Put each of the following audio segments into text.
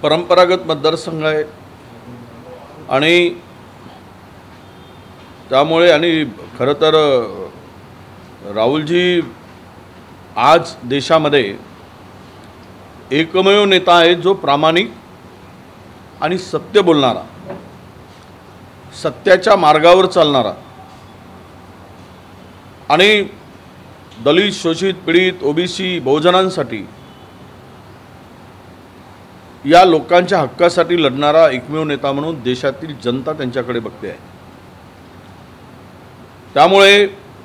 परंपरागत मतदारसंघ आहे आणि त्यामुळे आणि खरं तर राहुलजी आज देशामध्ये एकमेव नेता आहे जो प्रामाणिक आणि सत्य बोलणारा, सत्याच्या मार्गावर चालणारा आणि दलित, शोषित, पीडित, ओबीसी, बहुजनांसाठी या लोकांच्या हक्कासाठी लढणारा एकमेव नेता म्हणून देशातील जनता त्यांच्याकडे बघते आहे। त्यामुळे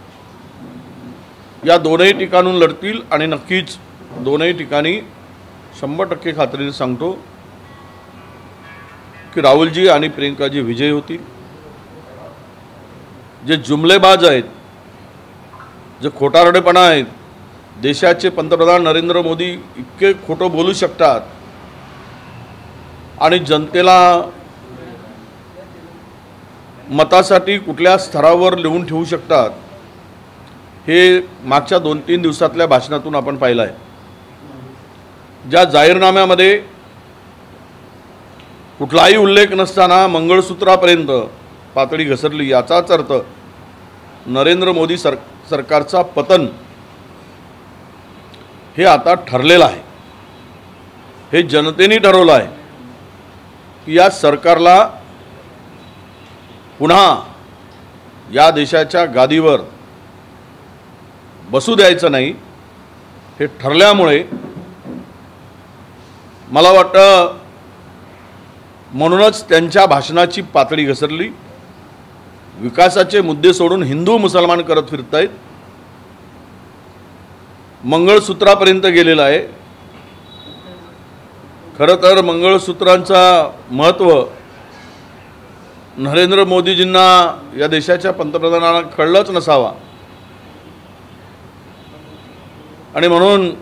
या दोनही ठिकाणून लढतील आणि नक्कीच दोनही ठिकाणी 100% खात्रीने सांगतो की राहुलजी आणि प्रियंकाजी विजयी होतील। जे जुमलेबाज आहेत, जे खोटारडेपणा आहेत, देशाचे पंतप्रधान नरेंद्र मोदी इतके खोटं बोलू शकतात आणि जनतेला मतासाठी कुठल्या स्तरावर लिहून ठेवू शकतात, हे मागच्या 2-3 दिवसातल्या भाषणातून आपण पाहिलं आहे। ज्या जाहीरनाम्यामध्ये कुठलाही उल्लेख नसताना मंगळसूत्रापर्यंत पातळी घसरली, याचाच अर्थ नरेंद्र मोदी सरकारचा पतन हे आता ठरलेलं आहे। हे जनतेने ठरवलं आहे की या सरकारला पुन्हा या देशाच्या गादीवर बसू द्यायचं नाही। हे ठरल्यामुळे मला वाटतं म्हणूनच त्यांच्या भाषणाची पातळी घसरली। विकासाचे मुद्दे सोडून हिंदू मुसलमान करत फिरतायत, मंगळसूत्रापर्यंत गेलेला आहे। खरं तर मंगळसूत्रांचा महत्त्व नरेंद्र मोदीजींना या देशाच्या पंतप्रधानांना कळलंच नसावा आणि म्हणून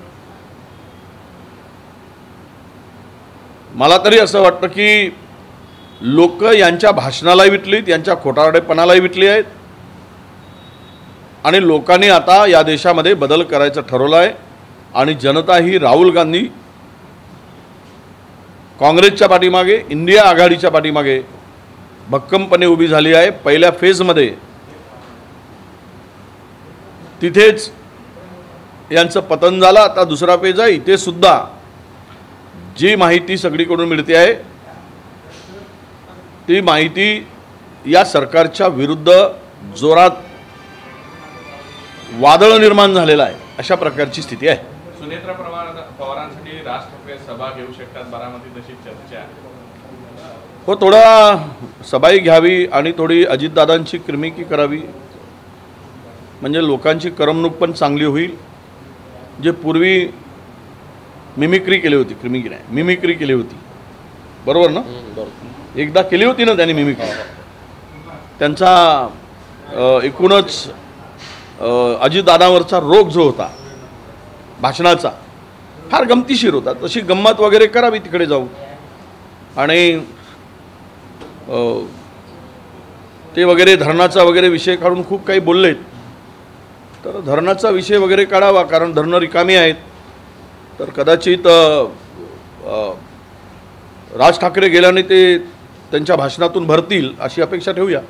मला तरी असं वाटतं की लोक यांच्या भाषणालाही विटलीत, यांच्या खोटारडेपणालाही विटली आहेत आणि लोकांनी आता या देशामध्ये बदल करायचं ठरवलं आहे आणि जनता ही राहुल गांधी, काँग्रेसच्या पाठीमागे, इंडिया आघाडीच्या पाठीमागे भक्कमपणे उभी झाली आहे। पहिल्या फेजमध्ये तिथेच यांचं पतन झालं, आता दुसरा फेज आहे। इथे सुद्धा जी माहिती सगळीकडून मिळते आहे ती माहिती या सरकारच्या विरुद्ध जोरात वादळ निर्माण झालेला आहे, अशा प्रकारची स्थिती आहे। सुनेत्रा पवारांसाठी राज ठाकरे सभा घेऊ शकतात बारामती, तशी चर्चा हो। थोडा सभाही घ्यावी आणि थोडी अजितदादांची किरमिकी करावी, म्हणजे लोकांची करमणूक पण चांगली होईल। जे पूर्वी मिमिक्री केली होती, किरमिकी नाही, मिमिक्री केली होती, बरोबर ना? एकदा केली होती ना त्यांनी मिमिक्री। त्यांचा एकूणच अजितदादांवरचा रोग जो होता भाषणाचा फार गमतीशीर होता, तशी गंमत वगैरे करावी तिकडे जाऊन आणि ते वगैरे धरणाचा वगैरे विषय काढून खूप काही बोललेत, तर धरणाचा विषय वगैरे काढावा, कारण धरणं रिकामी आहेत, तर कदाचित राज ठाकरे गेल्याने ते त्यांच्या भाषणातून भरतील अशी अपेक्षा ठेवूया।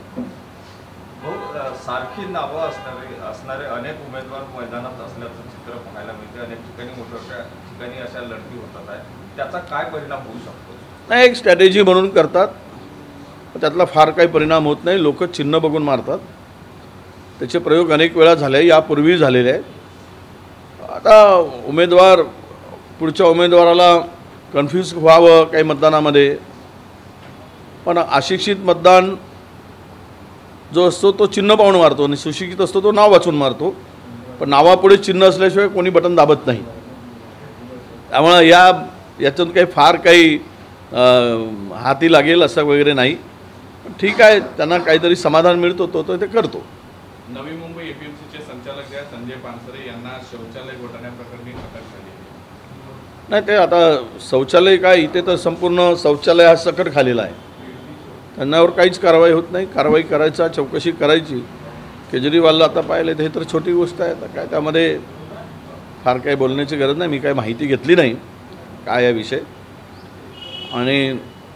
सारखी नावं असणारे अनेक उमेदवार मैदानात असल्याचं चित्र पाहायला मिळते। अनेक ठिकाणी मोठ्या ठिकाणी अशा लढती होतात आहे, त्याचा काय परिणाम होऊ शकतो? नाही, एक स्ट्रॅटेजी म्हणून करतात, त्यातला फार काही परिणाम होत नाही। लोक चिन्ह बघून मारतात, त्याचे प्रयोग अनेक वेळा झाले, यापूर्वी झालेले आहेत। आता उमेदवार पुढच्या उमेदवाराला कन्फ्यूज व्हावं काही मतदानामध्ये, पण अशिक्षित मतदान जो असतो तो चिन्ह पाहून मारतो आणि सुशिक्षित असतो तो नाव वाचून मारतो, पण नावापुढे चिन्ह असल्याशिवाय कोणी बटन दाबत नाही। त्यामुळे याच्यातून काही फार काही हाती लागेल असं वगैरे नाही, ठीक आहे, त्यांना काहीतरी समाधान मिळतो तो ते करतो। नवी मुंबई एपीएमसीचे संचालक संजय पानसरे यांना शौचालय घोटाळ्याप्रकरणी अटक झाली नाही, ते आता शौचालय काय, इथे तर संपूर्ण शौचालय हा सकट खालेला आहे, त्यांच्यावर काहीच कारवाई होत नाही। कारवाई करायचा, चौकशी करायची। केजरीवालला आता पाहिलं हे तर छोटी गोष्ट आहे, आता काय त्यामध्ये फार काही बोलण्याची गरज नाही। मी काय माहिती घेतली नाही काय आहे विषय, आणि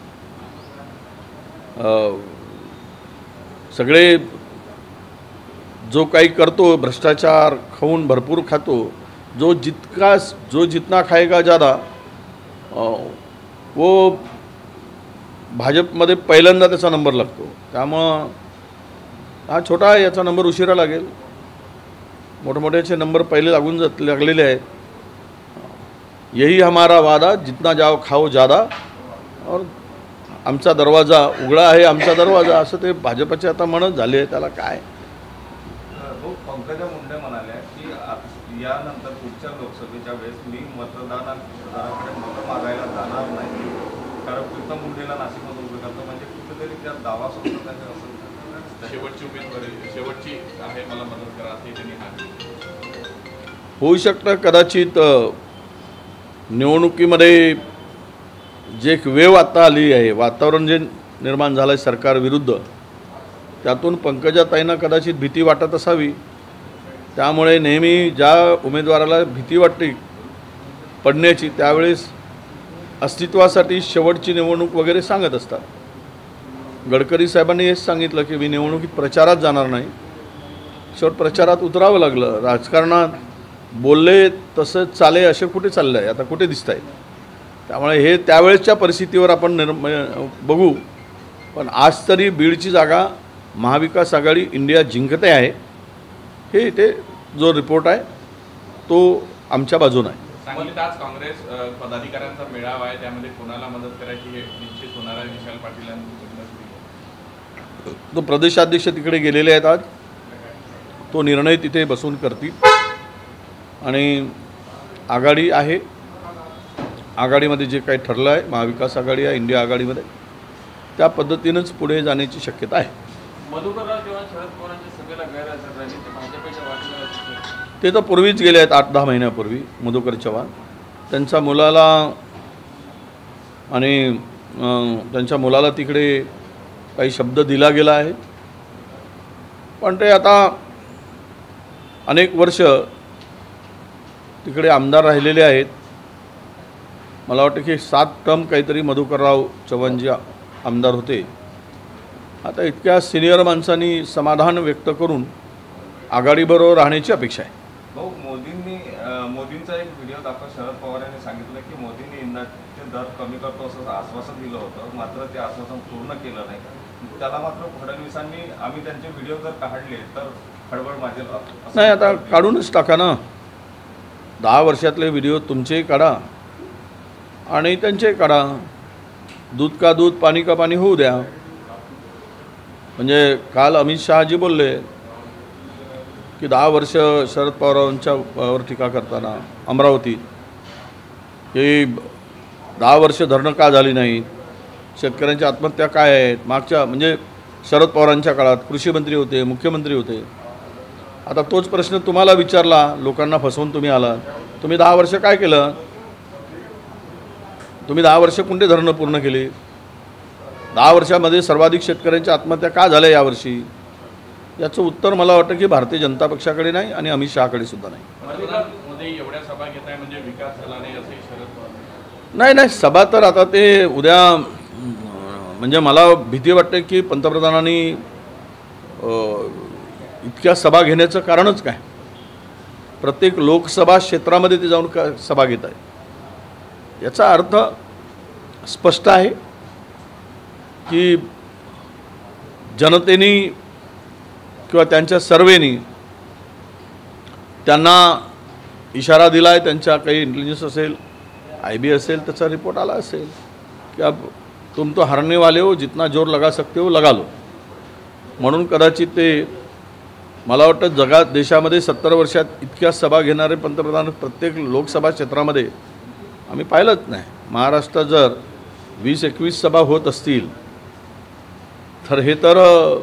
सगळे जो काही करतो भ्रष्टाचार खाऊन भरपूर खातो, जो जितना खाएगा ज़्यादा वो भाजपमध्ये पहिल्यांदा त्याचा नंबर लागतो. त्यामुळं हा छोटा आहे, याचा नंबर उशिरा लागेल. मोठमोठ्याचे नंबर पहिले लागलेले आहेत. यही हमारा वादा, जितना जाओ खाओ ज़्यादा, और आमचा दरवाजा उघडा आहे, आमचा दरवाजा, असं ते भाजपचे आता म्हणत झाले आहे. त्याला काय पंकजा मुंडे म्हणाल्या की यानंतर पुढच्या लोकसभेच्या वेळेस मी मतदाराकडे मतं मागायला जाणार नाही, कारण प्रीतम मुंडेला नाशिकमध्ये उभे करतो, म्हणजे कुठेतरी त्या दावा सोडत आहे असं. शेवटची उमेदवारी शेवटची आहे, मला मदत करा असे त्यांनी सांगितलं. होऊ शकतं कदाचित निवडणुकीमध्ये जे एक वेव आता आली आहे, वातावरण जे निर्माण झालं आहे सरकारविरुद्ध, त्यातून पंकजाताईंना कदाचित भीती वाटत असावी. त्यामुळे नेहमी ज्या उमेदवाराला भीती वाटते पडण्याची, त्यावेळेस अस्तित्वासाठी शेवटची निवडणूक वगैरे सांगत असतात. गडकरी साहेबांनी हेच सांगितलं की मी निवडणुकीत प्रचारात जाणार नाही. शेवट प्रचारात उतरावं लागलं. राजकारणात बोलले तसं चाले असे कुठे चाललं आहे, आता कुठे दिसत आहे. त्यामुळे हे त्यावेळेसच्या परिस्थितीवर आपण बघू. पण आज तरी बीडची जागा महाविकास आघाडी इंडिया जिंकते आहे, हे ते जो रिपोर्ट आहे तो आमच्या बाजूने आहे. सांगलीत आज काँग्रेस पदाधिकाऱ्यांचा मेळावा आहे, त्यामध्ये कोणाला मदत करायची हे निश्चित होणार आहे. विशाल पाटील यांनी तो प्रदेशाध्यक्ष तिकडे गेलेले आहेत आज, तो निर्णय तिथे बसून करतील. आणि आघाडी आहे, आघाडीमध्ये जे काही ठरलं आहे, महाविकास आघाडी आहे इंडिया आघाडीमध्ये, त्या पद्धतीनंच पुढे जाण्याची शक्यता आहे. मधुकरराव चव्हाण शरद पवारांच्या सभेला गैरहजर राहिले, ते भाजपच्या वाटेला ते तर पूर्वीच गेले आहेत, 8-10 महिन्यापूर्वी. मधुकर चव्हाण त्यांच्या मुलाला आणि त्यांच्या मुलाला तिकडे काही शब्द दिला गेला आहे. पण ते आता अनेक वर्ष तिकडे आमदार राहिलेले आहेत. मला वाटतं की 7 टर्म काहीतरी मधुकरराव चव्हाणजी आमदार होते. आता इतक्या सिनियर माणसांनी समाधान व्यक्त करून आघाडीबरोबर राहण्याची अपेक्षा आहे. भाऊ, मोदींचा एक व्हिडिओ दाखवत शरद पवार यांनी सांगितलं की मोदींनी इंधनाचे दर कमी करतो असं आश्वासन दिलं होतं, मात्र ते आश्वासन पूर्ण केलं नाही. त्याला मात्र फडणवीसांनी आम्ही त्यांचे व्हिडिओ जर काढले तर खळबळ माजेल. नाही, आता काढूनच टाका ना. 10 वर्षातले व्हिडिओ तुमचेही काढा आणि त्यांचेही काढा. दूध का दूध पाणी का पाणी होऊ द्या. म्हणजे काल अमित शहाजी बोलले की 10 वर्ष शरद पवारांच्यावर टीका करताना अमरावतीत की 10 वर्ष धरणं का झाली नाहीत, शेतकऱ्यांच्या आत्महत्या काय आहेत. मागच्या म्हणजे शरद पवारांच्या काळात कृषी मंत्री होते, मुख्यमंत्री होते. आता तोच प्रश्न तुम्हाला विचारला, लोकांना फसवून तुम्ही आलात. तुम्ही 10 वर्ष काय केलं? तुम्ही 10 वर्ष कोणते धरणं पूर्ण केली? 10 वर्षामध्ये सर्वाधिक शेतकऱ्यांच्या आत्महत्या का झाल्या यावर्षी? याचं उत्तर मला वाटतं की भारतीय जनता पक्षाकडे नाही आणि अमित शहाकडे सुद्धा नाही. मोदी एवढ्या सभा घेत आहे म्हणजे विकास झाला नाही असे शरद पवार. नाही, सभा तर आता ते उद्या, म्हणजे मला भीती वाटते की पंतप्रधानांनी इतक्या सभा घेण्याचं कारणच काय? प्रत्येक लोकसभा क्षेत्रामध्ये ते जाऊन सभा घेत आहे. याचा अर्थ स्पष्ट आहे की जनतेने किंवा त्यांच्या सर्वेनी त्यांना इशारा दिला आहे. त्यांच्या काही इंटेलिजन्स असेल, IB असेल, त्याचा रिपोर्ट आला असेल की अब तुम तो हारने वाले हो, जितना जोर लगा सकते हो लगा लो. म्हणून कदाचित ते, मला वाटतं देशामध्ये 70 वर्षात इतक्या सभा घेणारे पंतप्रधान प्रत्येक लोकसभा क्षेत्रामध्ये आम्ही पाहिलंच नाही. महाराष्ट्रात जर 20-21 सभा होत असतील तर हे तर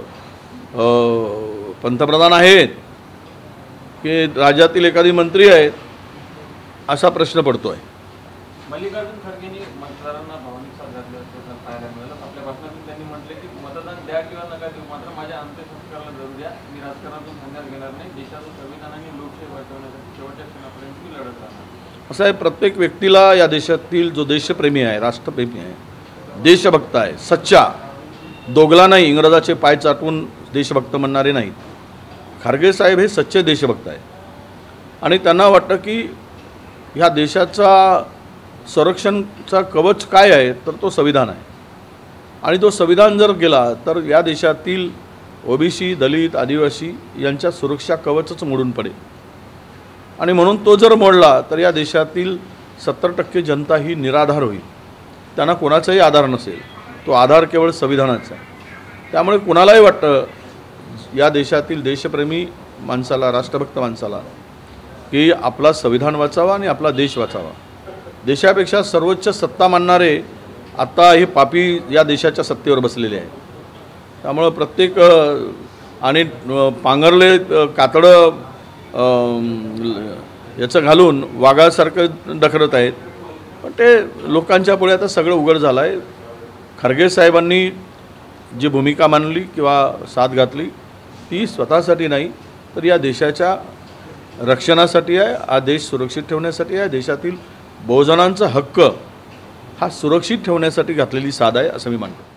पंतप्रधान आहेत की राज्यातील एखादी मंत्री आहेत असा प्रश्न पडतो आहे. मल्लिकार्जुन खरगेंनी मतदारांना भावनिक साथ घातली असं पाहायला मिळालं. आपल्या भाषणातून त्यांनी म्हटले की मतदान द्या किंवा नका देऊ, मात्र माझ्या अंत्यसंस्काराला जरूर द्या. मी राजकारणातून संन्यास घेणार नाही. देशाचं संविधान आणि लोकशाही वाचवण्यासाठी शेवटच्या क्षणापर्यंत मी लढत राहणार. असं आहे, प्रत्येक व्यक्तीला या देशातील जो देशप्रेमी आहे, राष्ट्रप्रेमी आहे, देशभक्त आहे, सच्चा, दोगला नाही, इंग्रजाचे पाय चाटून देशभक्त म्हणणारे नाहीत. खारगे साहेब हे सच्चे देशभक्त आहेत आणि त्यांना वाटतं की ह्या देशाचा संरक्षणचा कवच काय आहे तर तो संविधान आहे आणि तो संविधान जर गेला तर या देशातील ओबीसी, दलित, आदिवासी यांच्या सुरक्षा कवचच मोडून पडेल आणि म्हणून तो जर मोडला तर या देशातील 70% जनता ही निराधार होईल. त्यांना कोणाचाही आधार नसेल, तो आधार केवळ संविधानाचा आहे. त्यामुळे कुणालाही वाटतं या देशातील देशप्रेमी माणसाला, राष्ट्रभक्त माणसाला की आपला संविधान वाचावा आणि आपला देश वाचावा. देशापेक्षा सर्वोच्च सत्ता मानणारे आत्ता हे पापी या देशाच्या सत्तेवर बसलेले आहेत. त्यामुळं प्रत्येक आणि पांघरले कातडं याचं घालून वाघासारखं डखरत आहेत. पण ते लोकांच्या पुढे आता सगळं उघड झालं आहे. खरगे साहेबांनी जी भूमिका मांडली किंवा साथ घातली ती स्वतःसाठी नाही तर या देशाच्या रक्षणासाठी आहे, हा देश सुरक्षित ठेवण्यासाठी आहे, देशातील बहुजनांचा हक्क हा सुरक्षित ठेवण्यासाठी घातलेली साथ आहे असं मी मानतो.